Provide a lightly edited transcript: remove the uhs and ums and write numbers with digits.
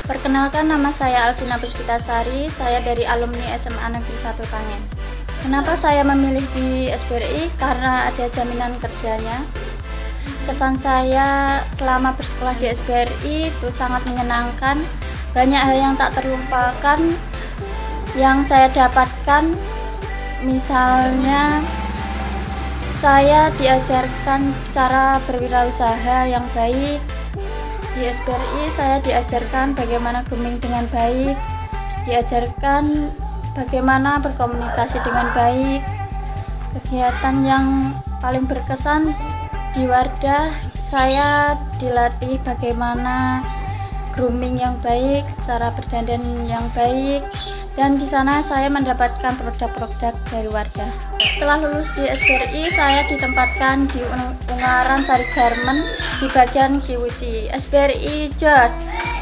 Perkenalkan, nama saya Alvina Puspitasari, saya dari alumni SMA Negeri 1 Kangen. Kenapa saya memilih di SBRI? Karena ada jaminan kerjanya. Kesan saya selama bersekolah di SBRI itu sangat menyenangkan, banyak hal yang tak terlupakan yang saya dapatkan. Misalnya saya diajarkan cara berwirausaha yang baik. Di SBRI saya diajarkan bagaimana grooming dengan baik, diajarkan bagaimana berkomunikasi dengan baik. Kegiatan yang paling berkesan di Wardah, saya dilatih bagaimana grooming yang baik, cara berdandan yang baik, dan di sana saya mendapatkan produk-produk dari Wardah. Setelah lulus di SBRI, saya ditempatkan di Ungaran Sari Garment di bagian QC. SBRI Jos!